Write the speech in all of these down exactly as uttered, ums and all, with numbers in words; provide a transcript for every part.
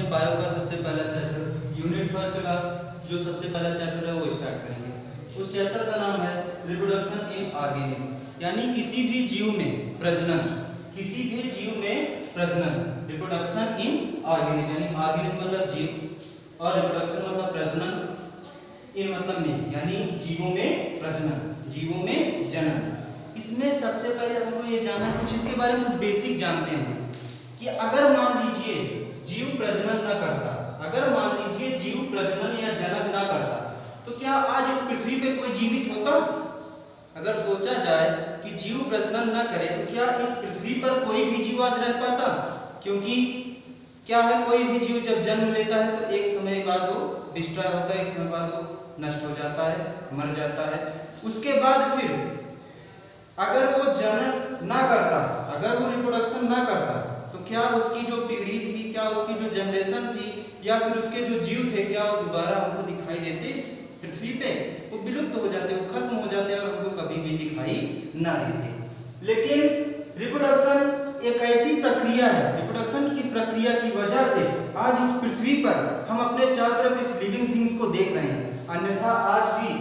अपने बायो का सबसे पहला चैप्टर यूनिट फर्स्ट का जो सबसे पहला चैप्टर है वो स्टार्ट करेंगे। उस चैप्टर का नाम है रिप्रोडक्शन इन ऑर्गेनिज्म, यानी किसी भी जीव में प्रजनन, किसी भी जीव में प्रजनन। रिप्रोडक्शन इन ऑर्गेनिज्म यानी ऑर्गेनिज्म मतलब जीव और रिप्रोडक्शन मतलब प्रजनन, इन मतलब में यानी जीवों में प्रजनन, जीवों में जनन। इसमें सबसे पहले हमको ये जानना है, कुछ इसके बारे में कुछ बेसिक जानते हैं कि अगर मान लीजिए जीव प्रजनन न करता, अगर मान लीजिए जीव प्रजनन या जनन न करता तो क्या आज इस पृथ्वी पे कोई जीवित होता? अगर सोचा जाए कि जीव प्रजनन न करे तो क्या इस पृथ्वी पर कोई भी जीव आज रह पाता? क्योंकि क्या है, कोई भी जीव जब जन्म लेता है तो एक समय बाद वो डिस्ट्रॉय होता है, एक समय बाद वो नष्ट हो जाता है, मर जाता है। उसके बाद फिर अगर वो जनन ना करता, अगर वो रिप्रोडक्शन ना करता तो क्या उसकी जो पीढ़ी थी, क्या उसकी जो जनरेशन थी या फिर उसके जो जीव थे, क्या वो दोबारा हमको दिखाई देते पृथ्वी पे? वो विलुप्त हो जाते, वो खत्म हो जाते और हमको कभी भी दिखाई ना देते। लेकिन रिप्रोडक्शन एक ऐसी प्रक्रिया है, रिप्रोडक्शन की प्रक्रिया की वजह से आज इस पृथ्वी पर हम अपने चारों तरफ इस लिविंग थिंग्स को देख रहे हैं। अन्यथा आज भी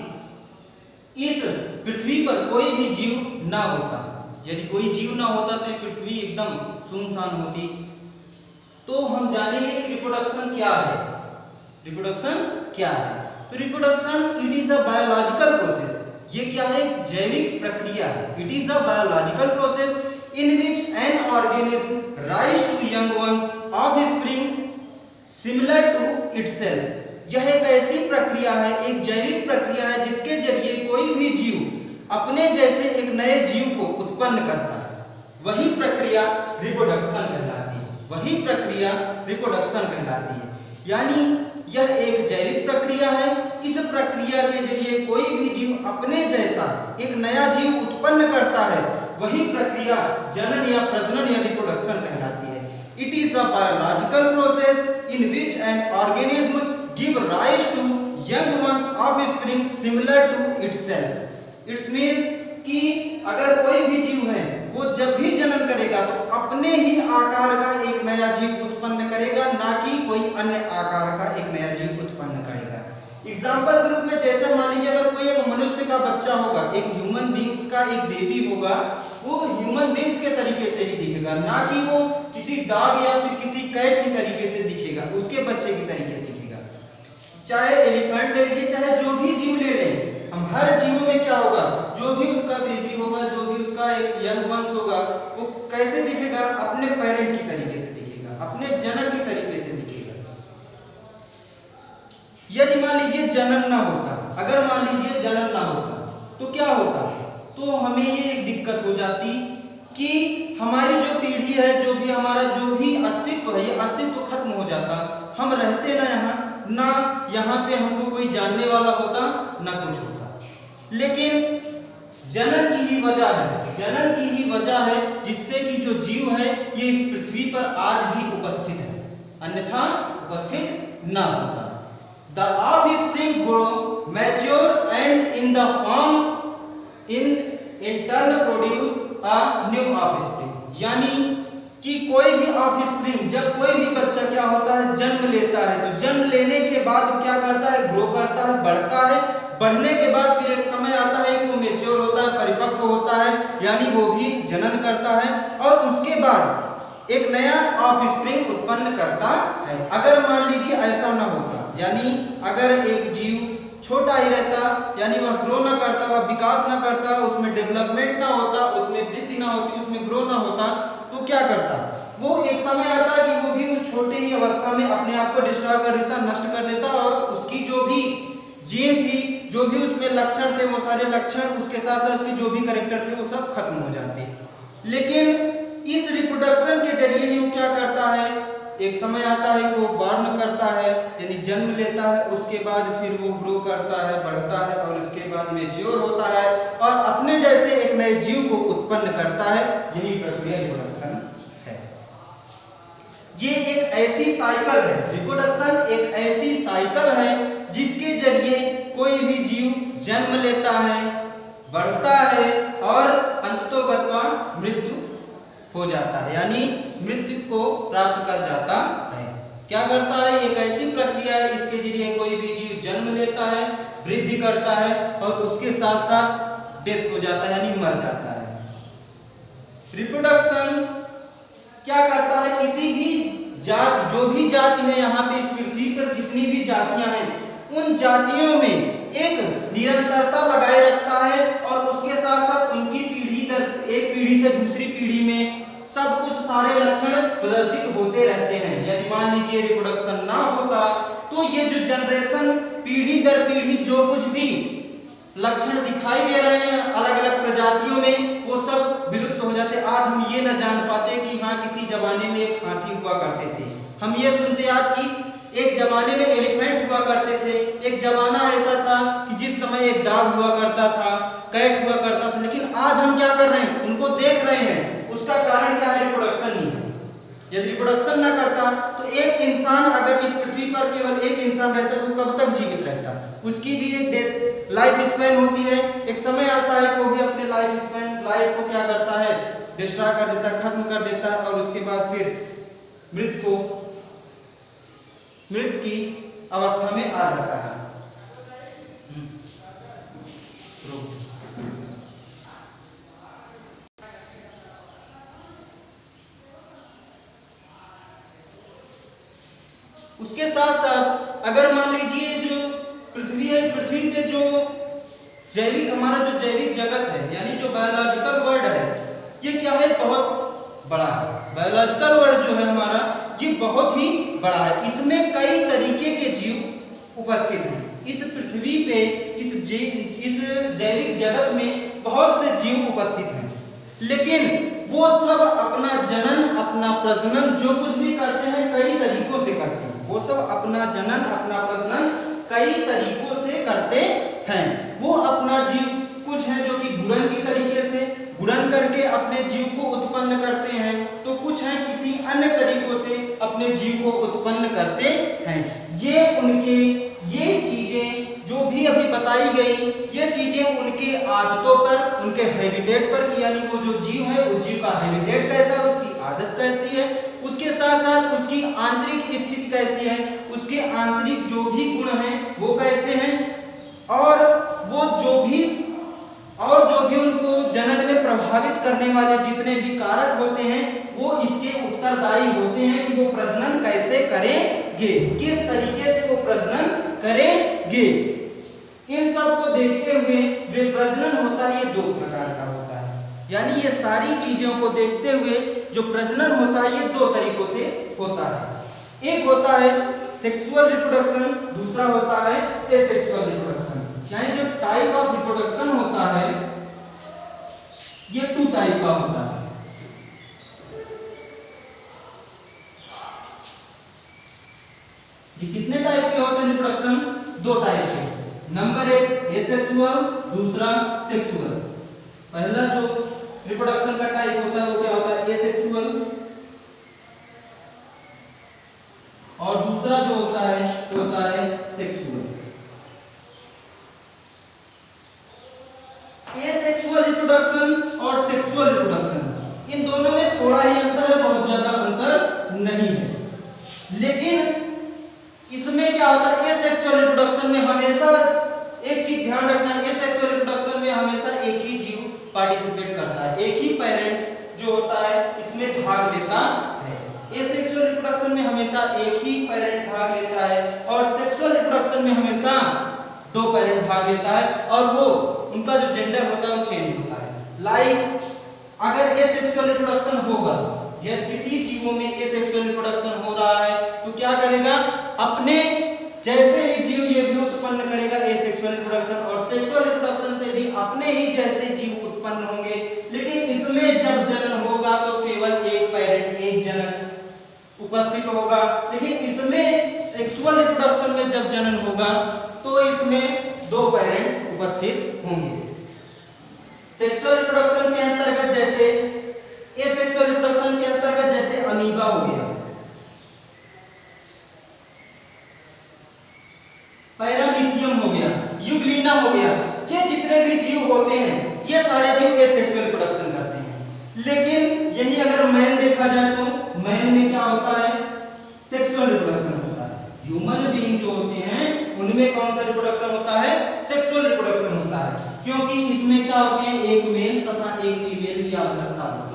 इस पृथ्वी पर कोई भी जीव ना होता, यदि कोई जीव ना होता तो ये पृथ्वी एकदम सुनसान होती। तो हम जानेंगे कि रिप्रोडक्शन क्या है। रिप्रोडक्शन क्या है? तो reproduction it is a biological process. ये क्या है? जैविक प्रक्रिया है। It is a biological process in which an organism rise to young ones offspring similar to itself. यह एक ऐसी प्रक्रिया है, एक जैविक प्रक्रिया है जिसके जरिए कोई भी जीव अपने जैसे एक नए जीव को उत्पन्न करता है। वही प्रक्रिया रिप्रोडक्शन कहलाती है, वही प्रक्रिया रिप्रोडक्शन कहलाती है। यानी यह एक जैविक प्रक्रिया है। इस प्रक्रिया के जरिए कोई भी जीव अपने जैसा एक नया जीव उत्पन्न करता है, वही प्रक्रिया जनन या प्रजनन या रिप्रोडक्शन कहलाती है। It is a biological process in which an organism give rise to young ones offspring similar to itself। It means कि अगर कोई भी जीव है वो जब भी जनन करेगा तो अपने ही आकार का एक नया जीव उत्पन्न करेगा, ना कि कोई अन्य आकार का एक नया जीव उत्पन्न करेगा। एग्जाम्पल के रूप में जैसे मान लीजिए अगर कोई एक मनुष्य का बच्चा होगा, एक ह्यूमन बींग्स का एक बेबी होगा, वो ह्यूमन बींग्स के तरीके से ही दिखेगा, ना कि वो किसी डॉग या फिर किसी कैट के तरीके से दिखेगा, उसके बच्चे की तरीके से। चाहे एलिफेंट ले लीजिए, चाहे जो भी जीव ले लें, हम हर जीव में क्या होगा, जो भी उसका बेबी होगा, जो भी उसका एक यंग वंश होगा, वो कैसे दिखेगा? अपने पेरेंट की तरीके से दिखेगा, अपने जनक की तरीके से दिखेगा। यदि मान लीजिए जनन ना होता, अगर मान लीजिए जनन ना होता तो क्या होता? तो हमें ये एक दिक्कत हो जाती कि हमारी जो पीढ़ी है, जो भी हमारा जो भी अस्तित्व है, ये अस्तित्व खत्म हो जाता। हम रहते ना यहाँ, ना यहाँ पे हमको कोई जानने वाला होता, ना कुछ होता। लेकिन जनन की ही वजह है, जनन की ही वजह है जिससे कि जो जीव है ये इस पृथ्वी पर आज भी उपस्थित है, अन्यथा उपस्थित ना होता। The offspring grow, mature and in the form in in turn produce a new offspring। यानी कि कोई भी ऑफस्प्रिंग, जब कोई भी बच्चा क्या होता है, जन्म लेता है, तो जन्म लेने के बाद वो क्या करता है, ग्रो करता है, बढ़ता है। बढ़ने के बाद फिर एक समय आता है कि वो मैच्योर होता है, परिपक्व होता है, यानी वो भी जनन करता है और उसके बाद एक नया ऑफस्प्रिंग उत्पन्न करता है। अगर मान लीजिए ऐसा ना होता, यानी अगर एक जीव छोटा ही रहता, यानी वह ग्रो ना करता, वह विकास ना करता, उसमें डेवलपमेंट ना होता, उसमें वृद्धि ना होती, उसमें ग्रो ना होता, तो क्या करता? वो एक समय आता कि वो भी उस छोटे ही अवस्था में अपने आप को डिस्ट्रॉय कर देता, नष्ट कर देता और उसकी जो भी जीन थी, जो भी उसमें लक्षण थे, वो सारे लक्षण, उसके साथ साथ उसके जो भी कैरेक्टर थे, वो सब खत्म हो जाते। लेकिन इस रिप्रोडक्शन के जरिए ही वो क्या करता है, एक समय आता है कि वो बॉर्न करता है, यानी जन्म लेता है, उसके बाद फिर वो ग्रो करता है, बढ़ता है और उसके बाद मैच्योर होता है और अपने जैसे एक नए जीव को उत्पन्न करता है। यही प्रक्रिया रिप्रोडक्शन है। ये एक ऐसी साइकिल है, रिप्रोडक्शन एक ऐसी साइकिल है जिसके जरिए कोई भी जीव जन्म लेता है, बढ़ता है और अंततोगत्वा मृत्यु हो जाता है, यानी मृत्यु को प्राप्त कर जाता है। क्या करता है? एक ऐसी प्रक्रिया है इसके जरिए कोई भी जीव जन्म लेता है, वृद्धि करता है और उसके साथ साथ डेथ हो जाता है यानी मर जाता है। रिप्रोडक्शन क्या करता है? किसी भी जात, जो भी जाति है यहाँ पे इस पृथ्वी पर जितनी भी जातियां हैं, उन जातियों में एक निरंतरता लगाए रखता है और उसके साथ साथ उनकी पीढ़ी दर एक पीढ़ी से दूसरी पीढ़ी में सब कुछ सारे लक्षण प्रदर्शित होते रहते हैं। यदि मान लीजिए रिप्रोडक्शन ना होता तो ये जो जनरेशन पीढ़ी दर पीढ़ी जो कुछ भी लक्षण दिखाई दे रहे हैं अलग अलग प्रजातियों में, वो सब विलुप्त हो जाते। आज हम ये न जान पाते कि हाँ किसी जमाने में एक हाथी हुआ करते थे, हम ये सुनते आज की एक जमाने में एलिफेंट हुआ करते थे, एक जमाना ऐसा था कि जिस समय एक डॉग हुआ करता था, कैट हुआ करता था, लेकिन आज हम क्या कर रहे हैं? उनको देख रहे हैं। उसका कारण क्या है? रिप्रोडक्शन ही है। यदि रिप्रोडक्शन ना करता तो एक इंसान अगर इस पृथ्वी पर केवल एक इंसान रहता तो कब तक जीवित रहता? उसकी भी एक डेथ लाइफ स्पैन होती है, एक समय आता है कि वो भी अपने लाइफ स्पैन लाइफ को क्या करता है? डिस्ट्रॉय कर देता, खत्म कर देता और उसके बाद फिर मृत को मृत की अवस्था में आ जाता है। उसके साथ साथ अगर मान लीजिए जो पृथ्वी है, इस पृथ्वी पे जो जैविक हमारा जो जैविक जगत है यानी जो बायोलॉजिकल वर्ल्ड है, ये क्या है? बहुत बड़ा है। बायोलॉजिकल वर्ल्ड जो है हमारा ये बहुत ही बड़ा है। इसमें कई तरीके के जीव उपस्थित हैं। इस पृथ्वी पे इस इस जैविक जगत में बहुत से जीव उपस्थित हैं, लेकिन वो सब अपना जनन अपना प्रजनन जो कुछ भी करते हैं कई तरीकों से करते हैं। वो सब अपना जनन अपना प्रजनन कई तरीकों से करते हैं। वो अपना जीव कुछ है जो कि गुणन की तरीके से गुणन करके अपने जीव को उत्पन्न करते हैं, तो कुछ है किसी अन्य तरीकों से अपने जीव को उत्पन्न करते हैं। ये उनके ये चीजें जो भी अभी बताई गई, ये चीजें उनके आदतों पर, उनके हैबिटेट पर, यानी वो जो जीव है उस जीव का हैबिटेट कैसा है, उसकी आदत कैसी है, उसके साथ साथ उसकी आंतरिक स्थिति कैसी है, उसके आंतरिक जो भी गुण हैं वो कैसे हैं, और वो जो भी और जो भी उनको जनन में प्रभावित करने वाले जितने भी कारक होते हैं वो इसके उत्तरदायी होते हैं कि वो प्रजनन कैसे करेंगे, किस तरीके से वो प्रजनन करेंगे। इन सब को देखते हुए जो प्रजनन होता है ये दो प्रकार का होता है, यानी ये सारी चीजों को देखते हुए जो प्रजनन होता है ये दो तरीकों से होता है। एक होता है सेक्सुअल रिप्रोडक्शन, दूसरा होता है एसेक्सुअल रिप्रोडक्शन। यानी जो टाइप ऑफ रिप्रोडक्शन होता है ये टू टाइप का होता है। ये कितने टाइप के होते हैं रिप्रोडक्शन? दो टाइप के। नंबर एक एसेक्सुअल, दूसरा सेक्सुअल। पहला जो रिप्रोडक्शन का टाइप होता है वो क्या होता है? एसेक्सुअल, और दूसरा जो होता है वो होता है सेक्सुअल। एसेक्सुअल रिप्रोडक्शन और सेक्सुअल रिप्रोडक्शन इन दोनों में थोड़ा ही अंतर है, बहुत ज्यादा अंतर नहीं है। लेकिन इसमें क्या होता है? एसेक्सुअल रिप्रोडक्शन में हमेशा एक चीज ध्यान रखना है, एसेक्सुअल रिप्रोडक्शन में हमेशा एक ही जीव पार्टिसिपेट करता है, एक ही पेरेंट जो होता है इसमें भाग लेता है। एसेक्सुअल रिप्रोडक्शन में हमेशा एक ही पेरेंट भाग लेता है और सेक्सुअल रिप्रोडक्शन में हमेशा दो पेरेंट भाग लेता है और वो उनका जो जेंडर होता है वो चेंज होता है। लाइक अगर एसेक्सुअल रिप्रोडक्शन होगा, यदि किसी जीवों में एसेक्सुअल रिप्रोडक्शन हो रहा है तो क्या करेगा? अपने जैसे ही जीव ये भी उत्पन्न करेगा एसेक्सुअल रिप्रोडक्शन, और सेक्सुअल रिप्रोडक्शन से भी अपने ही जैसे जीव उत्पन्न होंगे। लेकिन इसमें जब जनन होगा तो केवल एक पेरेंट एक जनक उपस्थित होगा, लेकिन इसमें सेक्सुअल रिप्रोडक्शन में जब जनन होगा तो इसमें दो पेरेंट उपस्थित होंगे। सेक्सुअल रिप्रोडक्शन के अंतर्गत जैसे एसेक्सुअल रिप्रोडक्शन के अंतर्गत जैसे अमीबा हो गया, पैरामीशियम हो गया, यूग्लिना हो गया, ये जितने भी जीव होते हैं ये सारे जीव एसेक्सुअल रिप्रोडक्शन करते हैं। लेकिन यही अगर मैन देखा जाए तो मैन में क्या होता है? सेक्सुअल सेक्सुअल रिप्रोडक्शन होता है। ह्यूमन बीइंग जो होते हैं उनमें कौन सा रिप्रोडक्शन होता है? सेक्सुअल रिप्रोडक्शन होता है, क्योंकि इसमें क्या होते हैं, एक मेल तथा एक फीमेल की आवश्यकता होती है।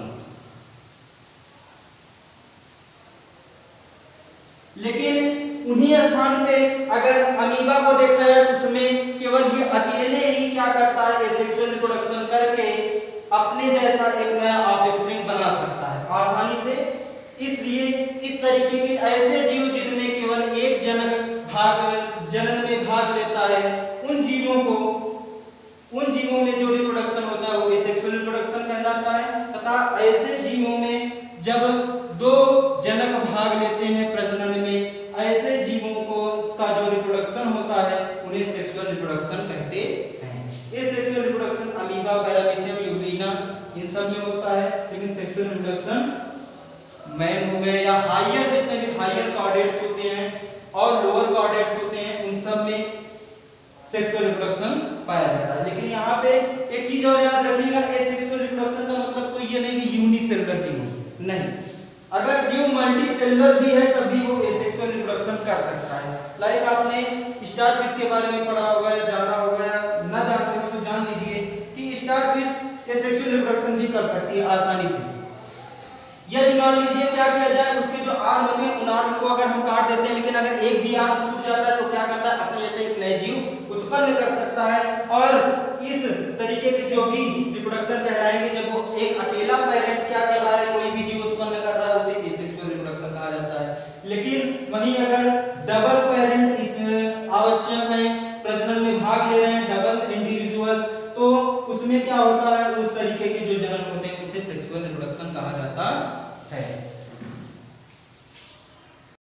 लेकिन उन्हीं स्थान पे अगर अमीबा को देखा जाए तो उसमें केवल ये अकेले ही क्या करता है, सेक्सुअल रिप्रोडक्शन करके अपने जैसा एक नया ऑफस्प्रिंग बना सकता है आसानी से। इसलिए इस तरीके के ऐसे जीव जिनमें केवल एक जनक भाग जनन में भाग लेता है, उन जीवों को उन जीवों में जो रिप्रोडक्शन होता है वो एसेक्सुअल रिप्रोडक्शन कहलाता है। तथा ऐसे जीवों में जब दो जनक भाग लेते हैं प्रजनन में, ऐसे जीवों को का जो रिप्रोडक्शन होता है उन्हें सेक्सुअल रिप्रोडक्शन कहते हैं। ये sexual reproduction amoeba, paramecium, euglena इन सब में होता है। लेकिन सेक्सुअल रिप्रोडक्शन मैन हो गए या हायर जितने भी हायर कॉर्डेट्स होते हैं और लोअर कॉर्डेट्स होते हैं उन सब में सेक्सुअल रिप्रोडक्शन पाया जाता है। लेकिन यहाँ पे एक चीज और याद रखिएगा, एसेक्सुअल रिप्रोडक्शन का मतलब कोई ये नहीं कि यूनिसेलुलर जीव नहीं, अगर जीव मल्टी सेलुलर भी है तब भी वो एसेक्सुअल रिप्रोडक्शन कर सकता है। लाइक आपने स्टारफिश के बारे में पढ़ा होगा या जाना होगा या ना जानते हो तो जान लीजिए कि स्टारफिश एसेक्सुअल रिप्रोडक्शन भी कर सकती है आसानी से। यदि मान लीजिए क्या किया जाए, उसके जो आर्म होंगे उन आर्म को अगर हम काट देते हैं, लेकिन अगर एक भी आर्म छूट जाता है तो क्या करता है, अपने जैसे एक नए जीव उत्पन्न कर सकता है। और इस तरीके के जो भी रिप्रोडक्शन कहलाएंगे, जब वो एक अकेला पेरेंट क्या कर रहा है, कोई भी जीव